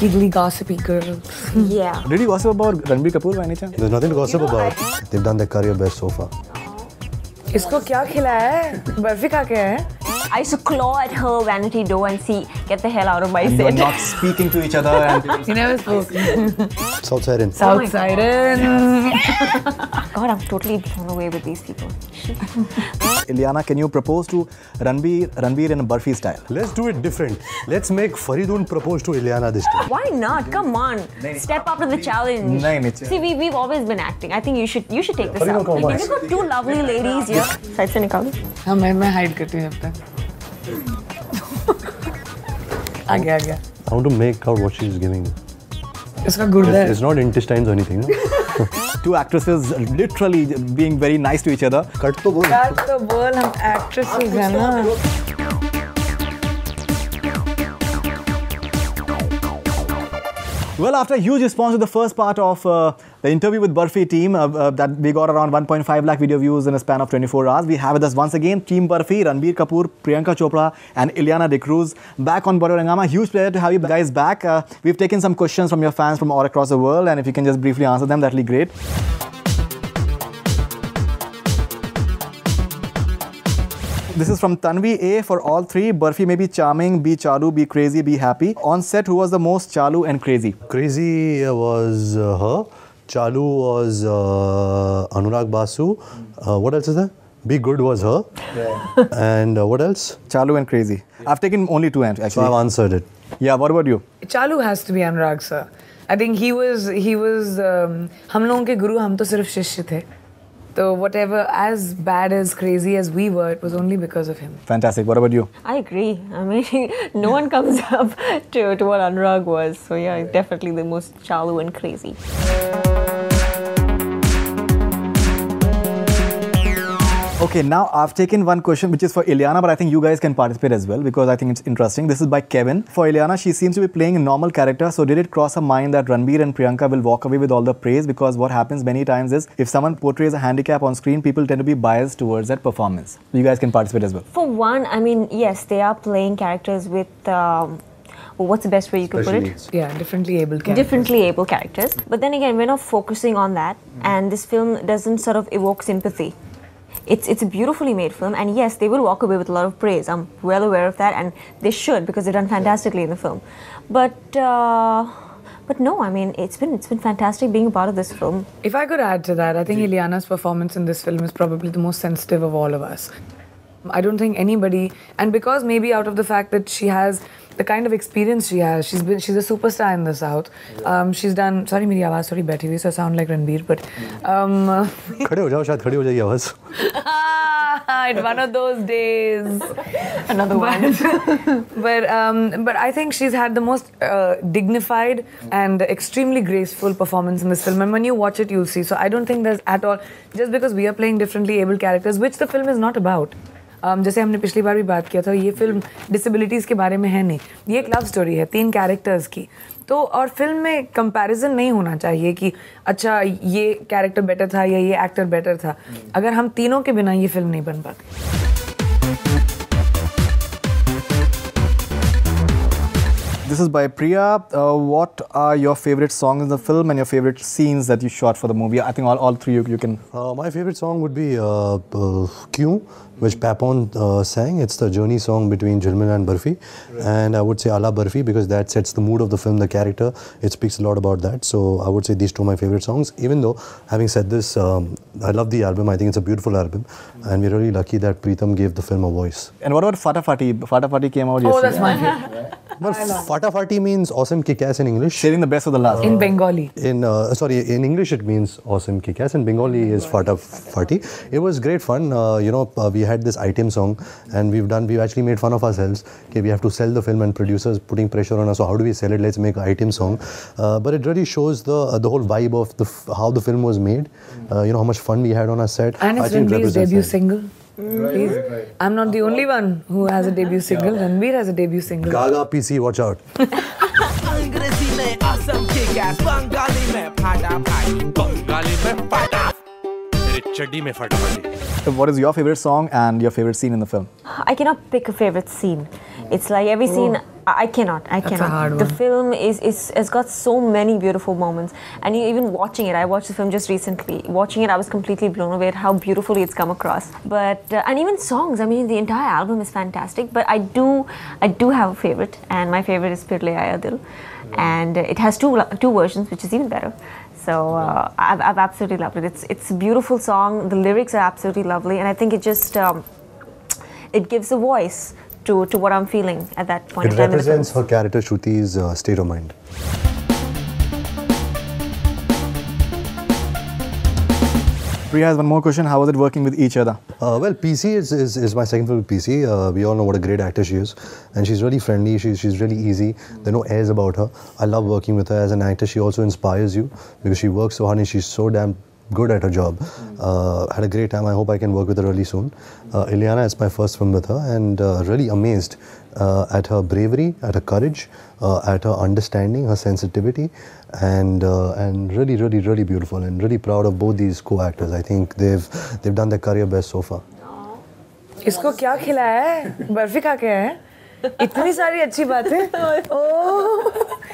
giggly, gossipy girls. Yeah. Did you gossip about Ranbir Kapoor by any chance? There's nothing to gossip about. They've done their career best so far. इसको क्या खिलाया है? बर्फी खा के है? I used to claw at her vanity door and see, get the hell out of my And you're set. not speaking to each other and You never spoke. Southsidean. Southsidean. God, I'm totally blown away with these people. Ileana, can you propose to Ranbir in a Barfi style? Let's do it different. Let's make Faridun propose to Ileana this time. Why not? Come on. Step up to the challenge. Nahin. See, we've always been acting. I think you should take this Faridun, up. come on. You've got two lovely ladies here. Side se nikalo. हाँ मैं hide करती हूँ अब तक. आ गया. I want to make out what she's giving. इसका गुर्दा है. It's not intestines or anything, no? Two actresses literally being very nice to each other. Cut to both. यार तो बोल हम actresses हैं ना. Well, after a huge response to the first part of the interview with Barfi team, that we got around 1.5 lakh video views in a span of 24 hours, we have with us once again Team Barfi, Ranbir Kapoor, Priyanka Chopra and Ileana D'Cruz back on Body Rangama. Huge pleasure to have you guys back. We've taken some questions from your fans from all across the world, and if you can just briefly answer them, that'll be great. This is from Tanvi A for all three. Barfi may be charming, be chalu, be crazy, be happy. On set, who was the most chalu and crazy? Crazy was her. Chalu was Anurag Basu. What else is there? Be Good was her. Yeah. And what else? Chalu and crazy. I've taken only two actually. So I've answered it. Yeah, what about you? Chalu has to be Anurag sir. I think he was हम लोगों के गुरु हम तो सिर्फ शिष्य थे. So whatever, as bad as crazy as we were, it was only because of him. Fantastic. What about you? I agree. I mean, no one comes up to what Anurag was. So yeah, definitely the most chalu and crazy. Okay, now I've taken one question which is for Ileana, but I think you guys can participate as well because I think it's interesting. This is by Kevin. For Ileana, she seems to be playing a normal character. So did it cross her mind that Ranbir and Priyanka will walk away with all the praise? Because what happens many times is if someone portrays a handicap on screen, people tend to be biased towards that performance. You guys can participate as well. For one, I mean, yes, they are playing characters with... what's the best way you could put it? Yeah, differently able characters. Differently able characters. But then again, we're not focusing on that. And this film doesn't sort of evoke sympathy. It's a beautifully made film, and yes, they will walk away with a lot of praise. I'm well aware of that, and they should because they've done fantastically in the film. But no, I mean, it's been fantastic being a part of this film. If I could add to that, I think Ileana's performance in this film is probably the most sensitive of all of us. I don't think anybody, and because maybe out of the fact that she has the kind of experience she has, she's a superstar in the South. She's done. Sorry, मेरी आवाज़ थोड़ी बैठी हुई, so I sound like Ranbir, but. खड़े हो जाओ, शायद खड़ी हो जाएगी आवाज़. It's one of those days. Another one. But I think she's had the most dignified and extremely graceful performance in this film. And when you watch it, you'll see. So I don't think there's at all, just because we are playing differently able characters, which the film is not about. जैसे हमने पिछली बार भी बात किया था, ये film disabilities के बारे में है नहीं. ये एक लव स्टोरी है 3 कैरेक्टर्स की. तो और फिल्म में कंपैरिजन नहीं होना चाहिए कि अच्छा ये कैरेक्टर बेटर था या ये एक्टर बेटर था. अगर हम तीनों के बिना ये फिल्म नहीं बन पाती. This is by Priya. What are your favorite songs in the film and your favorite scenes that you shot for the movie? I think all three you can... My favorite song would be Kyun, which Papon sang. It's the journey song between Jilmin and Barfi. And I would say Ala Barfi because that sets the mood of the film, the character. It speaks a lot about that. So I would say these two are my favorite songs. Even though, having said this, I love the album. I think it's a beautiful album. And we're really lucky that Pritam gave the film a voice. And what about Fata Fati? Fata Fati came out yesterday. Oh, that's my favorite. Well, Fata Fati means awesome kick-ass in English. Saving the best for the last. In Bengali. In English it means awesome kick-ass. In Bengali is Fata Fati. It was great fun. We had this item song and we've actually made fun of ourselves. Okay, we have to sell the film and producers putting pressure on us. So how do we sell it? Let's make an item song. But it really shows the whole vibe of how the film was made. How much fun we had on our set. And it's Ranbir's debut single. Please. Right. I'm not the only one who has a debut single. Ranbir has a debut single. Gaga PC, watch out. So what is your favorite song and your favorite scene in the film? I cannot pick a favorite scene. It's like every scene I cannot. I That's a cannot. hard The one. film has got so many beautiful moments, and even watching it, I watched the film just recently. Watching it, I was completely blown away at how beautifully it's come across. But and even songs. I mean, the entire album is fantastic. But I do have a favorite, and my favorite is Phir Le Aaya Dil, and it has two versions, which is even better. So I've absolutely loved it. It's a beautiful song. The lyrics are absolutely lovely, and I think it just it gives a voice to what I'm feeling at that point It in time. represents her character Shruti's state of mind. Priya has one more question. How was it working with each other? Well, PC is my second film with PC. We all know what a great actor she is, and she's really friendly. She's really easy. There are no airs about her. I love working with her as an actor. She also inspires you because she works so hard and she's so damn good at her job. Had a great time. I hope I can work with her really soon. Ileana, it's my first film with her, and really amazed at her bravery, at her courage, at her understanding, her sensitivity, and really beautiful, and really proud of both these co-actors. I think they've done their career best so far. इसको क्या खिलाया है? बर्फी खा के है? इतनी सारी अच्छी बातें? Oh.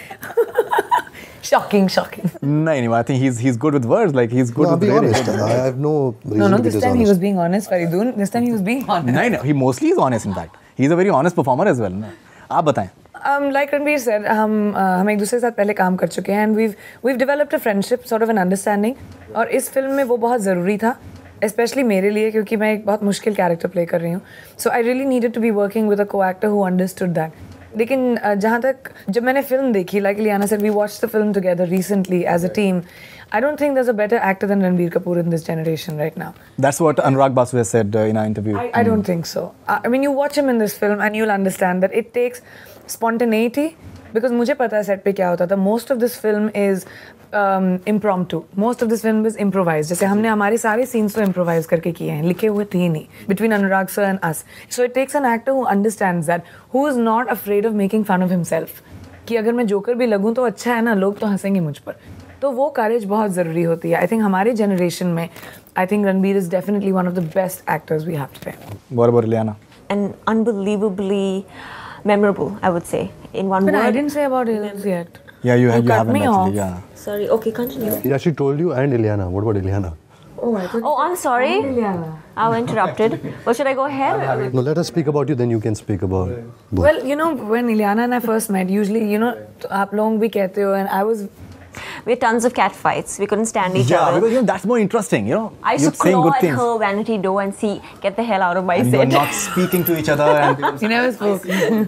Shocking. No, I think he's good with words. Like he's good No, I'll with be really honest. good- I have no reason No, to be this time he dishonest. was being honest, Faridun. This time he was being honest. No, he mostly is honest. In fact, he's a very honest performer as well. No? आप बताएं. Like Ranbir said, हम एक दूसरे के साथ पहले काम कर चुके हैं, and we've developed a friendship, sort of an understanding. और इस फिल्म में वो बहुत ज़रूरी था, especially मेरे लिए, क्योंकि मैं एक बहुत मुश्किल character play कर रही हूँ. So I really needed to be working with a co-actor who understood that. लेकिन जहाँ तक जब मैंने फिल्म देखी, like Ileana said, we watched the film together recently as a team. I don't think there's a better actor than Ranbir Kapoor in this generation right now. That's what Anurag Basu has said in our interview. I don't think so. I mean, you watch him in this film and you'll understand that it takes spontaneity, because मुझे पता है set पे क्या होता था. Most of this film is impromptu. Most of this film is improvised. जैसे हमने हमारे सारे scenes तो improvise करके किए हैं, लिखे हुए थे नहीं, between Anurag sir and us. So it takes an actor who understands that, who is not afraid of making fun of himself. कि अगर मैं जोकर भी लगूं तो अच्छा है ना, लोग तो हंसेंगे मुझ पर. तो वो courage बहुत ज़रूरी होती है. I think हमारे generation में, I think Ranbir is definitely one of the best actors we have today. What about Ileana? And unbelievably memorable, I would say, in one But word. I didn't say about aliens yet. Yeah, you cut haven't me actually. off. Yeah. Sorry. Okay, continue. He actually told you and Ileana. What about Ileana? Oh, I thought Oh, I'm sorry. Ileana. I was interrupted. Well, should I go ahead? No, let us speak about you, then you can speak about both. Well, you know, when Ileana and I first met, usually, you know, आप लोग भी कहते हो, and I was We had tons of cat fights. We couldn't stand each Yeah, other. because that's more interesting. I used you're to saying claw good at things. her vanity door and see, get the hell out of my And you're set. not speaking to each other. And you never spoke.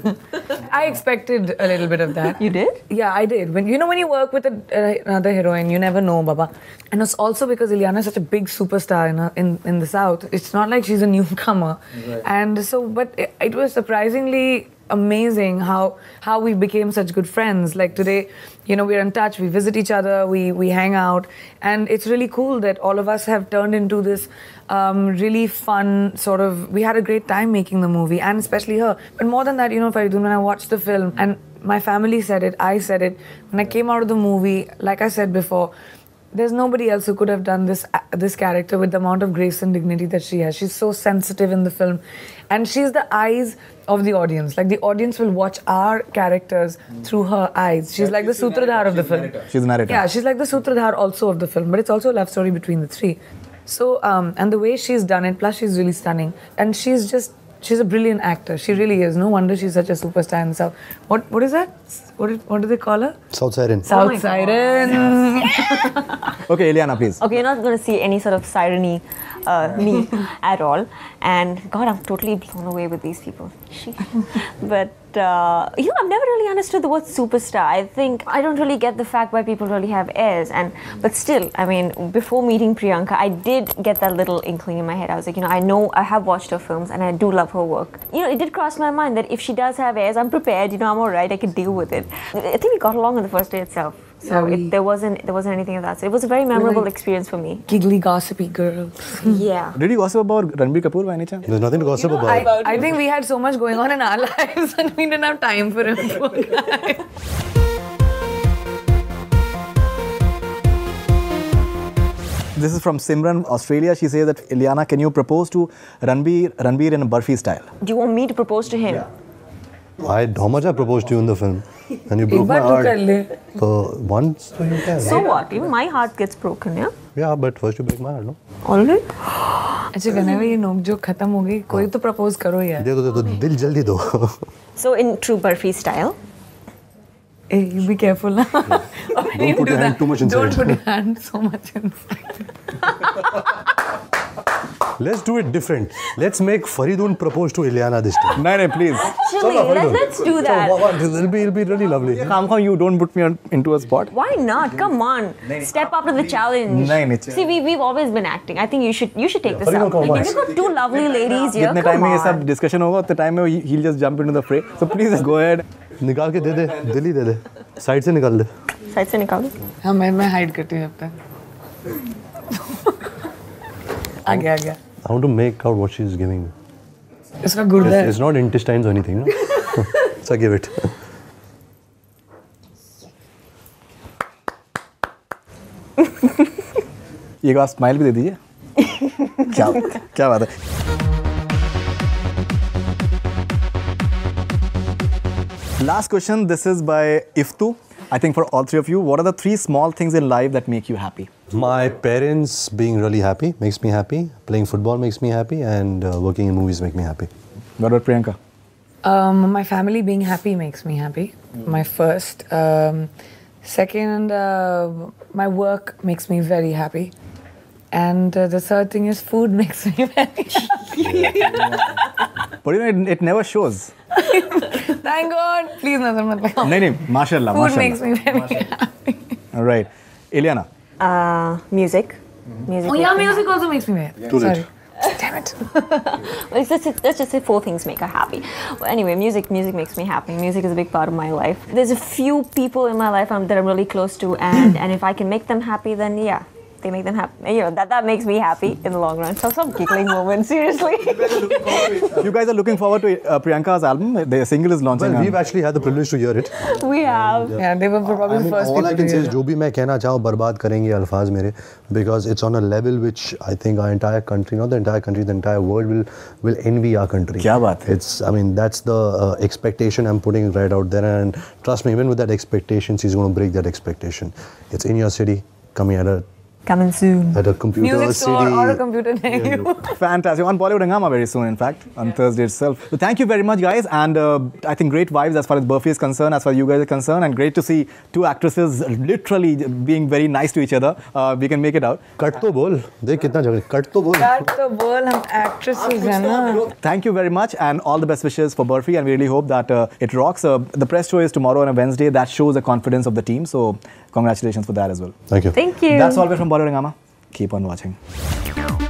I expected a little bit of that. You did? Yeah, I did. When you work with another heroine, you never know, Baba. And it's also because Ileana is such a big superstar in the South. It's not like she's a newcomer. Right. And so, but it was surprisingly amazing how we became such good friends. Like today, you know, we're in touch, we visit each other, we hang out, and it's really cool that all of us have turned into this really fun sort of, we had a great time making the movie, and especially her. But more than that, you know, Faridun, when I watched the film, and my family said it, I said it, when I came out of the movie, like I said before, there's nobody else who could have done this character with the amount of grace and dignity that she has. She's so sensitive in the film, and she's the eyes of the audience. Like the audience will watch our characters through her eyes. She's like the Sutradhar of the film. she's the narrator. Yeah, she's like the Sutradhar also of the film, but it's also a love story between the three. So, and the way she's done it, plus she's really stunning, and she's a brilliant actor. She really is. No wonder she's such a superstar in the South. What is that? What do they call her? South Siren. South Siren. Okay, Ileana, please. Okay, you're not going to see any sort of siren-y me at all. And God, I'm totally blown away with these people. But, I've never really understood the word superstar. I think I don't really get the fact why people really have airs. But still, I mean, before meeting Priyanka, I did get that little inkling in my head. I was like, I have watched her films and I do love her work. It did cross my mind that if she does have airs, I'm prepared, I'm alright, I can deal with it. I think we got along on the first day itself. So there wasn't anything of that. So it was a very memorable experience for me. Giggly, gossipy girl. Yeah. Did you gossip about Ranbir Kapoor by any chance? There's nothing to gossip about. I think we had so much going on in our lives and we didn't have time for him. Poor guy. This is from Simran, Australia. She says that, Ileana, can you propose to Ranbir in a Barfi style? Do you want me to propose to him? How much I proposed to you in the film, and you एक broke my बार तो कर heart. ले. So once, so you can. So what? Even my heart gets broken, yeah? Yeah, but first you break my heart, no? Already? अच्छा whenever ये नोक-झोंक खत्म हो गई, कोई तो propose करो यार. दे दो, दिल जल्दी दो. So in true Barfi style, Hey, you be careful ना. Don't put your hand too much inside. Don't put your hand so much inside. Let's do it different. Let's make Faridun propose to Ileana this time. No, please. actually, let's do that. It'll be really lovely. Kamkha, you don't put me into a spot. Why not? Come on, step up to the challenge. नहीं. See, we've always been acting. I think you should take this Faridun, up. come on. You've got two lovely ladies here. जितने Come time में ये on. सब discussion होगा उतने time में he'll just jump into the fray. So please go ahead. निकाल के दे दे, दिल ही दे दे. Side से निकाल दे. Side से निकाल दो. हाँ मैं hide करती हूँ जब तक. आ गया. I want to make out what she's giving me. इसका गुर्दा है. It's not intestines or anything, no? So give it. एक बार स्माइल भी दे दीजिए. क्या बात है. Last question. This is by Iftu. I think for all three of you, what are the 3 small things in life that make you happy? My parents being really happy makes me happy. Playing football makes me happy, and working in movies make me happy. What about Priyanka? My family being happy makes me happy. My first. Second, my work makes me very happy. And the third thing is food makes me very happy. But you know, it never shows. Thank God. Please, nazar mat lagao. नहीं, mashallah, Food mashallah. makes me very happy. All right. Ileana. Music. Music. Oh yeah, music also makes me very happy. Too late. Sorry. Damn it. Let's just say 4 things make her happy. Well, anyway, music makes me happy. Music is a big part of my life. There's a few people in my life that I'm really close to, and if I can make them happy, then yeah, they make them happy. You know, that makes me happy in the long run. So some giggling moments, seriously. You guys are looking forward to Priyanka's album. The single is launching. Well, we've actually had the privilege to hear it. We have. Yeah, they were probably the first all people I can to say hear is it. जो भी मैं कहना चाहूँ बर्बाद करेंगे अल्फाज मेरे, because it's on a level which I think our entire country, not the entire country, the entire world will envy our country. क्या बात है? I mean, that's the expectation I'm putting right out there, and trust me, even with that expectation, she's going to break that expectation. It's in your city, coming Coming soon. at a computer Music store city. or a computer near you. Fantastic. On Bollywood Hangama very soon, in fact, on Thursday itself. So thank you very much, guys. And I think great vibes as far as Burfi is concerned, as far as you guys are concerned. And great to see 2 actresses literally being very nice to each other. We can make it out. Cut तो बोल, देख कितना झगड़े, cut तो बोल. That the bol hum actresses hai na. Thank you very much and all the best wishes for Burfi. And we really hope that it rocks. The press show is tomorrow on a Wednesday. That shows the confidence of the team. So congratulations for that as well. Thank you. Thank you. That's all from Bollywood Hangama. Keep on watching.